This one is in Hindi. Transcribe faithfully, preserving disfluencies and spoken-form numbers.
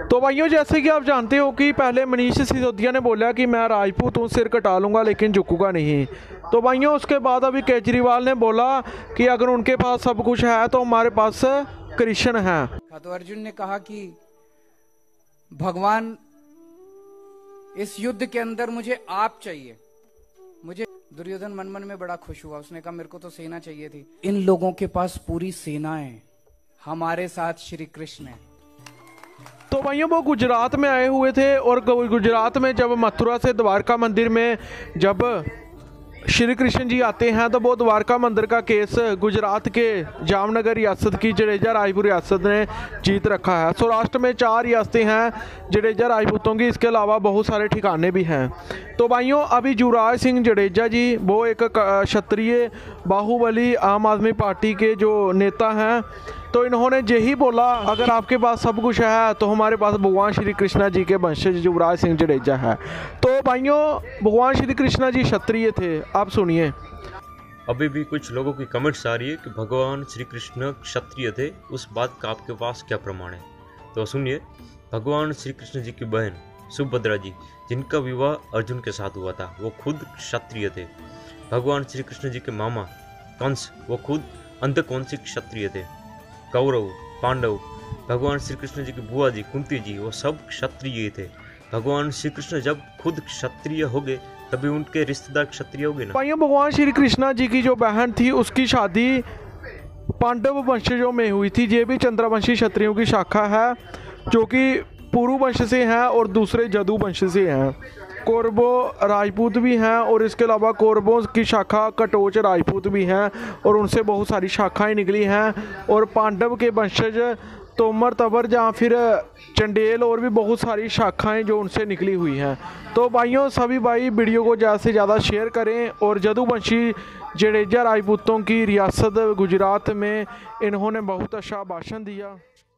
तो भाइयों, जैसे कि आप जानते हो कि पहले मनीष सिसोदिया ने बोला कि मैं राजपूत हूँ, सिर कटा लूँगा लेकिन झुकूंगा नहीं। तो भाइयों, उसके बाद अभी केजरीवाल ने बोला कि अगर उनके पास सब कुछ है तो हमारे पास कृष्ण है। तो अर्जुन ने कहा कि भगवान, इस युद्ध के अंदर मुझे आप चाहिए। मुझे दुर्योधन मन मन में बड़ा खुश हुआ, उसने कहा मेरे को तो सेना चाहिए थी। इन लोगों के पास पूरी सेना है, हमारे साथ श्री कृष्ण है। तो भाइयों, वो गुजरात में आए हुए थे और गुजरात में जब मथुरा से द्वारका मंदिर में जब श्री कृष्ण जी आते हैं तो वो द्वारका मंदिर का केस गुजरात के जामनगर रियासत की जडेजा राजपूत रियासत ने जीत रखा है। सौराष्ट्र में चार रियासतें हैं जडेजा राजपूतों की, इसके अलावा बहुत सारे ठिकाने भी हैं। तो भाइयों, अभी युवराज सिंह जडेजा जी वो एक क्षत्रिय बाहुबली आम आदमी पार्टी के जो नेता हैं, तो इन्होंने यही बोला अगर आपके पास सब कुछ है तो हमारे पास भगवान श्री कृष्णा जी के वंशज युवराज सिंह जडेजा है। तो भाइयों, भगवान श्री कृष्णा जी क्षत्रिय थे। आप सुनिए। अभी भी कुछ लोगों की कमेंट्स आ रही है कि भगवान श्री कृष्ण क्षत्रिय थे, उस बात का आपके पास क्या प्रमाण है? तो सुनिए, भगवान श्री कृष्ण जी की बहन सुभद्रा जी, जिनका विवाह अर्जुन के साथ हुआ था, वो खुद क्षत्रिय थे। भगवान श्री कृष्ण जी के मामा कंस, वो खुद अंधकौंसिक क्षत्रिय थे। कौरव, पांडव, भगवान श्री कृष्ण जी की बुआ जी कुंती जी, वो सब क्षत्रिय थे। भगवान श्री कृष्ण जब खुद क्षत्रिय हो गए तभी उनके रिश्तेदार क्षत्रिय हो गए ना। भाइयों, भगवान श्री कृष्णा जी की जो बहन थी उसकी शादी पांडव वंशजों में हुई थी। ये भी चंद्रवंशी क्षत्रियों की शाखा है जो कि पुरु वंश से हैं और दूसरे जदु वंश से हैं। कौरवों राजपूत भी हैं और इसके अलावा कौरवों की शाखा कटोच राजपूत भी हैं और उनसे बहुत सारी शाखाएं निकली हैं। और पांडव के वंशज तोमर, तबर या फिर चंडेल और भी बहुत सारी शाखाएं जो उनसे निकली हुई हैं। तो भाइयों, सभी भाई वीडियो को ज़्यादा से ज़्यादा शेयर करें। और जदुवंशी जडेजा राजपूतों की रियासत गुजरात में इन्होंने बहुत अच्छा भाषण दिया।